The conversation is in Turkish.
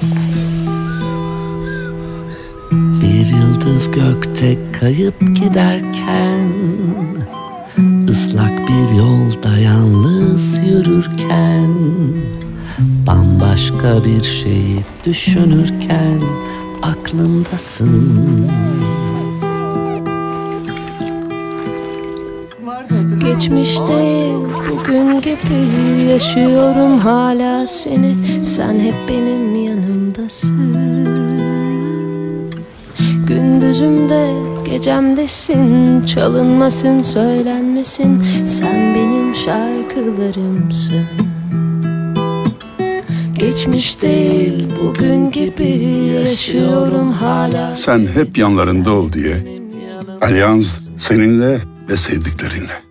Bir yıldız gökte kayıp giderken, ıslak bir yolda yalnız yürürken, bambaşka bir şeyi düşünürken aklımdasın. Geçmişte bugün gibi yaşıyorum hala seni. Sen hep benim yanımdasın. Gündüzümde gecemdesin, çalınmasın söylenmesin, sen benim şarkılarımsın. Geçmiş değil bugün gibi yaşıyorum hala. Sen hep yanlarında ol diye. Alyans seninle ve sevdiklerinle.